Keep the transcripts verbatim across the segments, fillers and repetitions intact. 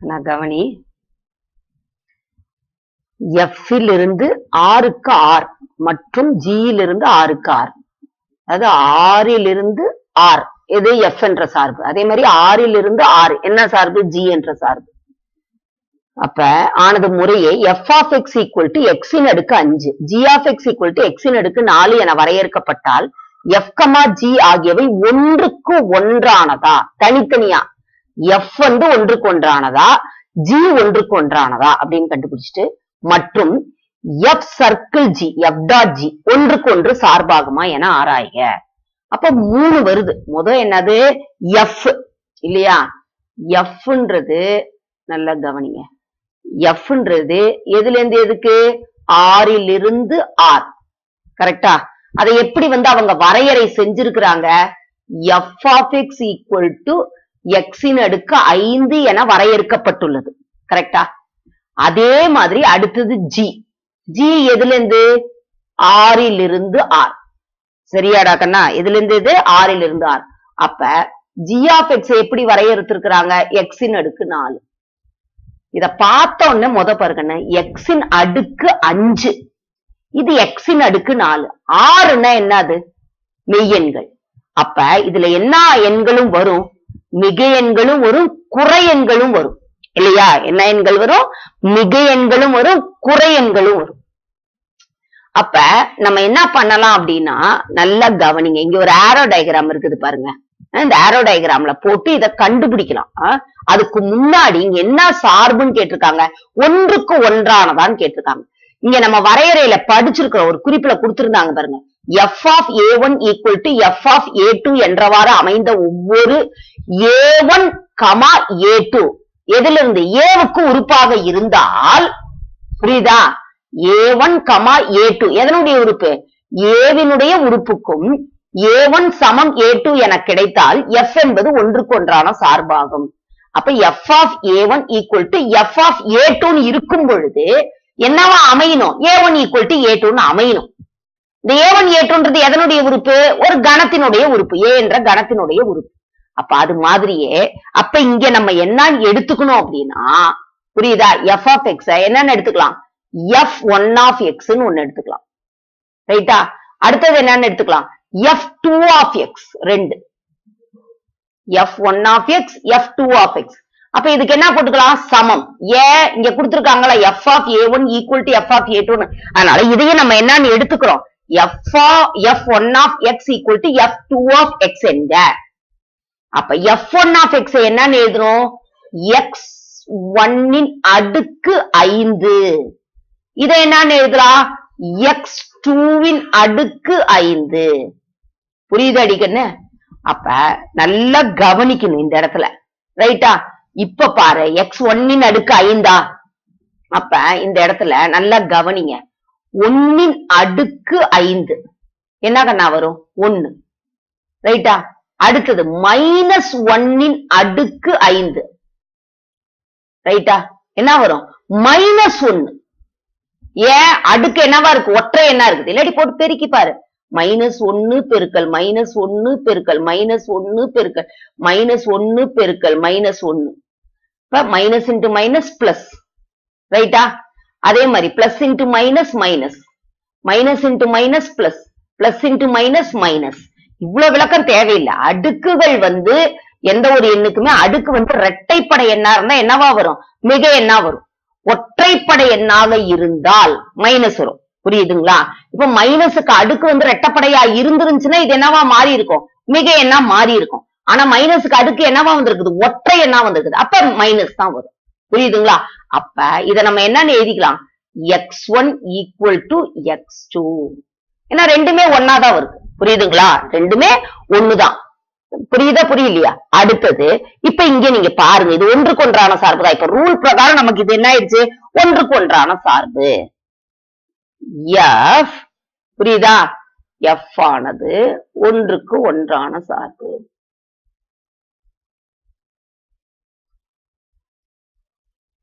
நான் கவனி F இலிருந்து R க்கு R மற்றும் G இலிருந்து R க்கு R. அதாவது R இலிருந்து R எது F என்ற சார்பு. அதே மாதிரி R இலிருந்து R என்ன சார்பு G என்ற சார்பு. அப்ப ஆனது முறையே f of x equal to x இன் அடுக்கு அஞ்சு, g of x equal to x இன் அடுக்கு நாலு என வரையறுக்கப்பட்டால் f, g ஆகியவை ஒன்றுக்கு ஒன்றானதா, தனித்தனியா f வந்து ஒன்றுக்கு ஒன்றானதா, g ஒன்றுக்கு ஒன்றானதா அப்படின்னு கண்டுபிடிச்சிட்டு, மற்றும் f circle g, f dot g ஒன்றுக்கு ஒன்று சார்பாகுமா என ஆராய்க. அப்ப மூணு வருது. முதல் என்னது f இல்லையா? fன்றது நல்லா கவனிங்க. Fன்றது எதுல இருந்து எதுக்கு? R இலிருந்து R. கரெக்டா? அதை எப்படி வந்து அவங்க வரையறை செஞ்சிருக்கிறாங்க? f of x equal to x இன் அடுக்கு ஐந்து என வரையறுக்கப்பட்டுள்ளது. கரெக்டா? அதே மாதிரி அடுத்தது g. g எதுல இருந்து? R இலிருந்து R. சரியாடா கண்ணா? எதுல இருந்து இது? R இலிருந்து R. அப்ப g of x எப்படி வரையறுத்திருக்கிறாங்க? x இன் அடுக்கு நாலு. இத பார்த்த உடனே முத பாருங்க, x இன் அடுக்கு அஞ்சு, இது x இன் அடுக்கு நாலு. ஆறுனா என்னது? மெய்யெண்கள். அப்ப இதுல என்ன எண்களும் வரும்? மிகை எண்களும் வரும், குறை எண்களும் வரும் இல்லையா? என்ன எண்கள் வரும்? மிகை எண்களும் வரும், குறை எண்களும் வரும். அப்ப நம்ம என்ன பண்ணலாம் அப்படின்னா, நல்லா கவனிங்க. இங்க ஒரு ஆரோ டயக்ராம் இருக்குது பாருங்க. இந்த ஆரோ டயக்ராம்ல போட்டு இத கண்டுபிடிக்கலாம். அதுக்கு முன்னாடி இங்க என்ன சார்புன்னு கேட்டிருக்காங்க? ஒன்றுக்கு ஒன்றானதான்னு கேட்டிருக்காங்க. இங்க நம்ம வரையறையில படிச்சிருக்கிற ஒரு குறிப்புல கொடுத்திருந்தாங்க பாருங்க. f of a one equal to f of a two என்றவாறு அமைந்த ஒவ்வொரு a one, a two எதுல இருந்து ஏவுக்கு உறுப்பாக இருந்தால், புரியுதா? a one, a two எதனுடைய உறுப்பு? ஏவினுடைய உறுப்புக்கும் a one சமம் a two என கிடைத்தால் f என்பது ஒன்றுக்கு ஒன்றான சார்பாகும். அப்ப f of a one equal to f of a two இருக்கும் பொழுது என்னவா அமையணும்? a one equal to a two அமையணும். இந்த a one a two எதனுடைய உறுப்பு? ஒரு கணத்தினுடைய உறுப்பு, a என்ற கணத்தினுடைய உறுப்பு. அப்ப அது மாதிரியே அப்ப இங்க நம்ம என்ன எடுத்துக்கணும் அப்படின்னா, புரியுதா? f of x என்னன்னு எடுத்துக்கலாம்? f one of x ன்னு ஒண்ணு எடுத்துக்கலாம். ரைட்டா? அடுத்தது என்னன்னு எடுத்துக்கலாம்? f two of x ரெண்டு. f one of x, f two of x. அப்ப இதுக்கு என்ன போட்டுக்கலாம்? சமம். ஏன் இங்க கொடுத்திருக்காங்களா f of a one equal to f of a two. அதனால இதையே நம்ம என்னன்னு எடுத்துக்கிறோம்? f f one of x equal to f two of x என்க. அப்ப f one of x என்னன்னு எழுதணும்? x one இன் அடுக்கு ஐந்து. இதை என்னன்னு எழுதலாம்? x two இன் அடுக்கு ஐந்து. புரியுது அடிக்கன்னு? அப்ப நல்லா கவனிக்கணும் இந்த இடத்துல. ரைட்டா? இப்ப பாரு, x one இன் அடுக்கு ஐந்தா? அப்ப இந்த இடத்துல நல்லா கவனிங்க. ஒன்னின் அடுக்கு ஐந்து என்ன கண்ணா வரும்? ஒன்னு. ரைட்டா? அடுத்தது மைனஸ் ஒன்னின் அடுக்கு ஐந்து. ரைட்டா? என்ன வரும்? மைனஸ் ஒன்னு. ஏன்? அடுக்கு என்னவா இருக்கு? ஒற்றை என்ன இருக்குது? இல்லாட்டி போட்டு பெருக்கி பாரு. மைனஸ் ஒன்னு பெருக்கல் மைனஸ் ஒன்னு பெருக்கல் மைனஸ் ஒன்னு பெருக்கல் மைனஸ் ஒன்னு பெருக்கல் மைனஸ் ஒன்னு. இப்ப மைனஸ் இன்டு மைனஸ் பிளஸ். ரைட்டா? அதே மாதிரி plus into minus minus, minus into minus plus, plus into minus minus. இவ்வளவு விளக்கம் தேவையில்லை. அடுக்குகள் வந்து எந்த ஒரு எண்ணுக்குமே அடுக்கு வந்து இரட்டைப்படை எண்ணா இருந்தா என்னவா வரும்? மிகை எண்ணா வரும். ஒற்றைப்படை எண்ணாக இருந்தால் மைனஸ் வரும். புரியுதுங்களா? இப்ப மைனஸுக்கு அடுக்கு வந்து ரெட்டப்படையா இருந்துருந்துச்சுன்னா இது என்னவா மாறி இருக்கும்? மிகை எண்ணா மாறி இருக்கும். ஆனா மைனஸுக்கு அடுக்கு என்னவா வந்திருக்குது? ஒற்றை எண்ணா வந்திருக்குது. அப்ப மைனஸ் தான் வரும். புரியுதுங்களா? அப்ப இத நம்ம என்னன்னு எழுதிக்கலாம்? x one equal to x two. ஏன்னா ரெண்டுமே ஒன்னாதான் வருது. புரியுதுங்களா? ரெண்டுமே ஒண்ணுதான். புரியுதா புரியலையா? அடுத்தது இப்ப இங்க நீங்க பாருங்க, இது ஒன்றுக்கு ஒன்றான சார்பு தான். இப்ப ரூல் பிரகாரம் நமக்கு இது என்ன ஆயிடுச்சு? ஒன்றுக்கு ஒன்றான சார்பு. f, புரியுதா? f ஆனது ஒன்றுக்கு ஒன்றான சார்பு.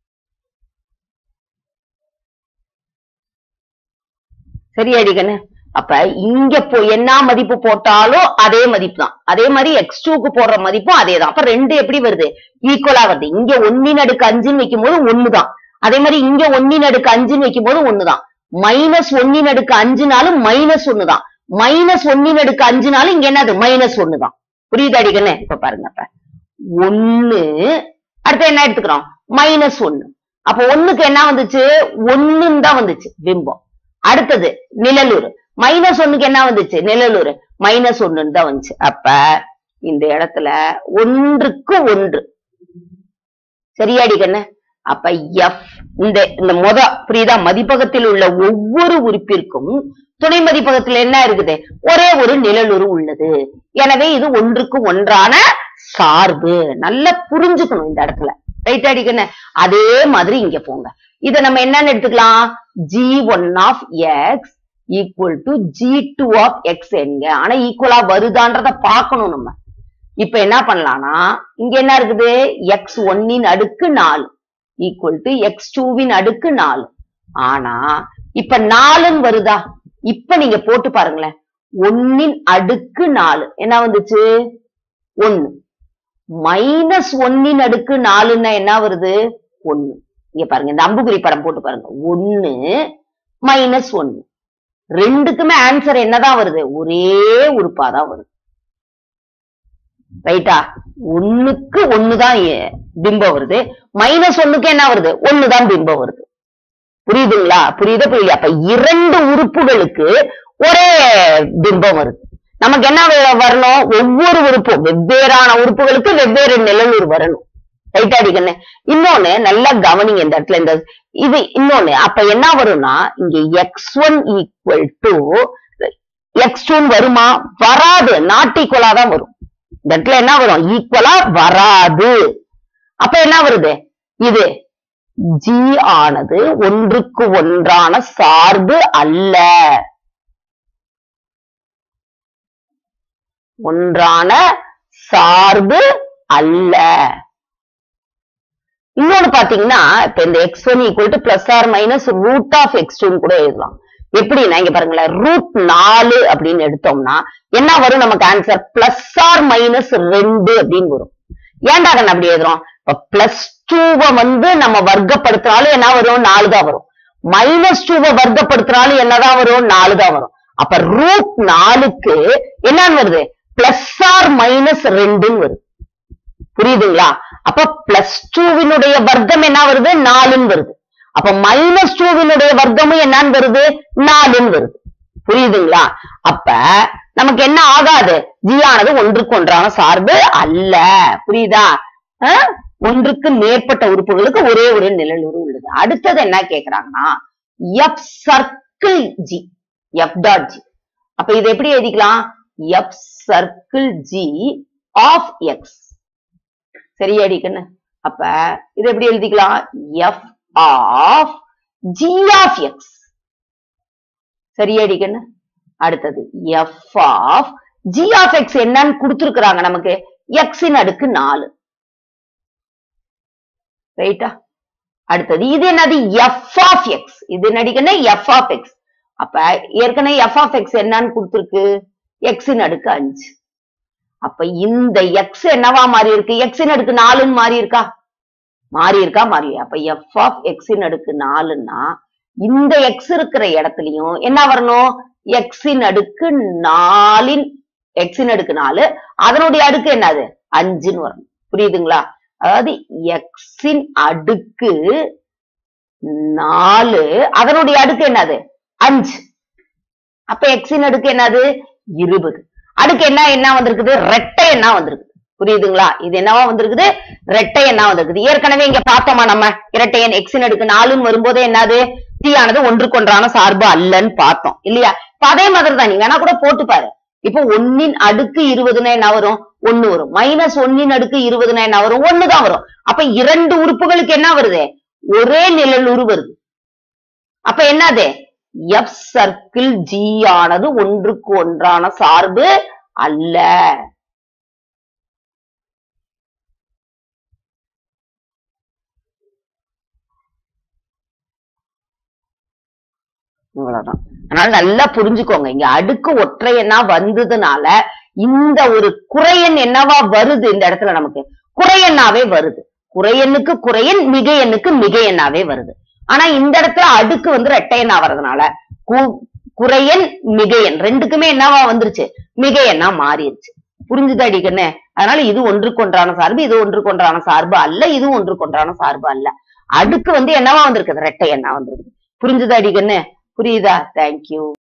சரியாடிக்கண்ணு? அப்ப இங்க போ என்ன மதிப்பு போட்டாலும் அதே மதிப்பு தான். அதே மாதிரி எக்ஸ் டூக்கு போடுற மதிப்பும் அதே தான். அப்ப ரெண்டு எப்படி வருது? ஈக்குவலா வருது. இங்க ஒன்னின் அடுக்கு அஞ்சுன்னு வைக்கும் போது ஒண்ணுதான். அதே மாதிரி இங்க ஒன்னின் அடுக்கு அஞ்சுன்னு வைக்கும் போது ஒண்ணுதான். மைனஸ் ஒன்னின் அடுக்கு அஞ்சுனாலும் மைனஸ் ஒண்ணுதான். மைனஸ் ஒன்னின் அடுக்கு அஞ்சுனாலும் இங்க என்னது? மைனஸ் ஒண்ணுதான். புரியுது அடிக்கண்ணே? இப்ப பாருங்க, அப்ப ஒண்ணு அடுத்து என்ன எடுத்துக்கிறோம்? மைனஸ் ஒண்ணு. அப்ப ஒண்ணுக்கு என்ன வந்துச்சு? ஒண்ணுன்னு தான் வந்துச்சு பிம்பம். அடுத்தது நிழலுரு. மைனஸ் ஒண்ணுக்கு என்ன வந்துச்சு? நிழலுரு. மைனஸ் ஒண்ணுன்னு தான் வந்துச்சு. அப்ப இந்த இடத்துல ஒன்றுக்கு ஒன்று சரியாடி கண்ணு. அப்ப எஃப் இந்த இந்த மொத புரியுதா? மதிப்பகத்தில் உள்ள ஒவ்வொரு உறுப்பிற்கும் துணை மதிப்பகத்தில் என்ன இருக்குது? ஒரே ஒரு நிழலுரு உள்ளது. எனவே இது ஒன்றுக்கு ஒன்றான சார்பு. நல்லா புரிஞ்சுக்கணும் இந்த இடத்துல. ரைட் அடிக்கண்ணு. அதே மாதிரி இங்க போங்க. இத நம்ம என்னன்னு எடுத்துக்கலாம்? G one of X equal to G two of X என்க. ஆனா ஈக்குவலா வருதான்றத பார்க்கணும் நம்ம. இப்ப என்ன பண்ணலாம்னா இங்க என்ன இருக்குது? எக்ஸ் ஒன்னின் அடுக்கு நாலு ஈக்குவல் டு எக்ஸ் டூவின் அடுக்கு நாலு. ஆனா இப்ப நாலுன்னு வருதா? இப்ப நீங்க போட்டு பாருங்களேன். ஒன்னின் அடுக்கு நாலு என்ன வந்துச்சு? ஒன்னு. மைனஸ் ஒன்னின் அடுக்கு நாலுன்னா என்ன வருது? ஒன்னு. இங்க பாருங்க, இந்த அம்புக்குறி படம் போட்டு பாருங்க. ஒன்னு மைனஸ் ஒன்னு. ரெண்டுக்குமே ஆன்சர் என்னதான் வருது? ஒரே உறுப்பாதான் வருது. ரைட்டா? ஒண்ணுக்கு ஒண்ணுதான் பிம்பம் வருது. மைனஸ் ஒண்ணுக்கு என்ன வருது? ஒண்ணுதான் பிம்பம் வருது. புரியுதுங்களா? புரியுதா புரியல? அப்ப இரண்டு உறுப்புகளுக்கு ஒரே பிம்பம் வருது. நமக்கு என்ன வரணும்? ஒவ்வொரு உறுப்பும் வெவ்வேறான உறுப்புகளுக்கு வெவ்வேறு நிழலுரு வரணும். ரைட்டா அடிக்கண்ணே? இன்னொன்னு நல்லா கவனிங்க இந்த இடத்துல. இந்த இது இன்னொன்னு அப்ப என்ன வரும்னா இங்க X one equal to X two வருமா? வராது. நாட் ஈக்குவலா தான் வரும். இந்த இடத்துல என்ன வரும்? ஈக்குவலா வராது. அப்ப என்ன வருது? இது ஜி ஆனது ஒன்றுக்கு ஒன்றான சார்பு அல்ல. ஒன்றான சார்பு அல்ல. இன்னொன்னு பாத்தீங்கன்னா இப்ப இந்த X one equal to plus or minus root of X two கூட எழுதலாம். எப்படின்னா இங்க பாருங்களேன், ரூட் நாலு அப்படின்னு எடுத்தோம்னா என்ன வரும் நமக்கு ஆன்சர்? பிளஸ் ஆர் மைனஸ் ரெண்டு அப்படின்னு வரும். ஏன்டா கண்ணு அப்படி எழுதுறோம்? இப்ப பிளஸ் டூவை வந்து நம்ம வர்க்கப்படுத்தினாலும் என்ன வரும்? நாலு தான் வரும். மைனஸ் டூவை வர்க்கப்படுத்தினாலும் என்னதான் வரும்? நாலு தான் வரும். அப்ப ரூட் நாலுக்கு என்னன்னு வருது? பிளஸ் ஆர் மைனஸ் ரெண்டுன்னு வருது. புரியுதுங்களா? அப்ப பிளஸ் டூவினுடைய வர்க்கம் என்ன வருது? நாலுன்னு வருது. அப்ப மைனஸ் டூவினுடைய வர்க்கமும் என்னன்னு வருது? நாலுன்னு வருது. புரியுதுங்களா? அப்ப நமக்கு என்ன ஆகாது? ஜி ஆனது ஒன்றுக்கு ஒன்றான சார்பு அல்ல. புரியுதா? ஒன்றுக்கு மேற்பட்ட உறுப்புகளுக்கு ஒரே ஒரு நிழலுரு உள்ளது. அடுத்தது என்ன கேக்குறாங்கன்னா F circle G, F dot G. அப்ப இதை எப்படி எழுதிக்கலாம்? F circle G of X. சரியாடி கண்ணு? அப்ப இதை எப்படி எழுதிக்கலாம்? F of G of X. சரியாடி கண்ணு? அடுத்தது F of G of X என்னன்னு கொடுத்திருக்கிறாங்க நமக்கு? எக்ஸின் அடுக்கு நாலு. ரைட்டா? அடுத்தது இது என்னது? F of X. இது என்னடிக்கன்னா எஃப் ஆஃப் எக்ஸ். அப்ப ஏற்கனவே எஃப் ஆஃப் எக்ஸ் என்னன்னு கொடுத்திருக்கு? எக்ஸின் அடுக்கு அஞ்சு. அப்ப இந்த எக்ஸ் என்னவா மாறி இருக்கு? எக்ஸின் அடுக்கு நாலுன்னு மாறி இருக்கா? மாறி இருக்கா? மாறி. அப்ப எஃப் ஆஃப் எக்ஸின் அடுக்கு நாலுன்னா இந்த எக்ஸ் இருக்கிற இடத்துலயும் என்ன வரணும்? எக்ஸின் அடுக்கு நாலின் எக்ஸின் அடுக்கு நாலு, அதனுடைய அடுக்கு என்னது? அஞ்சுன்னு வரணும். புரியுதுங்களா? அதாவது எக்ஸின் அடுக்கு நாலு, அதனுடைய அடுக்கு என்னது? அஞ்சு. அப்ப எக்ஸின் அடுக்கு என்னது? இருபது. அடுக்கு என்ன என்ன வந்திருக்குது? ரெட்டை என்ன வந்திருக்குது. புரியுதுங்களா? இது என்னவா வந்திருக்குது? ரெட்டை என்ன வந்திருக்குது. ஏற்கனவே இங்க பார்த்தோமா நம்ம இரட்டை எண் எக்ஸின் அடுக்கு நாலுன்னு வரும்போதே என்னது? டி ஆனது ஒன்றுக்கு ஒன்றான சார்பு அல்லன்னு பார்த்தோம் இல்லையா? இப்ப அதே மாதிரி தான் நீங்க வேணா கூட போட்டு பாரு. இப்போ ஒன்னின் அடுக்கு இருபதுன்னா என்ன வரும்? ஒண்ணு வரும். மைனஸ் ஒன்னின் அடுக்கு இருபதுன்னா என்ன வரும்? ஒண்ணுதான் வரும். அப்ப இரண்டு உறுப்புகளுக்கு என்ன வருது? ஒரே நிழலுரு வருது. அப்ப என்னது? எஃப் சர்க்கிள் ஜி ஆனது ஒன்றுக்கு ஒன்றான சார்பு அல்ல. இவ்வளவுதான். அதனால நல்லா புரிஞ்சுக்கோங்க. இங்க அடுக்கு ஒற்றை எண்ணா வந்ததுனால இந்த ஒரு குறையெண் என்னவா வருது இந்த இடத்துல நமக்கு குறையெண்ணாவே வருது. குறையெண்ணுக்கு குறையெண், மிகை எண்ணுக்கு மிகை எண்ணாவே வருது. ஆனா இந்த இடத்துல அடுக்கு வந்து இரட்டை எண்ணா வர்றதுனால குறையெண் மிகையெண் ரெண்டுக்குமே என்னவா வந்துருச்சு, மிகை எண்ணா மாறிடுச்சு. புரிஞ்சுதா அடிக்கண்ணே? அதனால இது ஒன்றுக்கொன்றான சார்பு, இது ஒன்றுக்கொன்றான சார்பு அல்ல, இது ஒன்றுக்கொன்றான சார்பு அல்ல. அடுக்கு வந்து என்னவா வந்திருக்குது, இரட்டை எண்ணா வந்திருக்குது. புரிஞ்சுதா அடிக்கண்ணே? புரியுதா? தேங்க்யூ.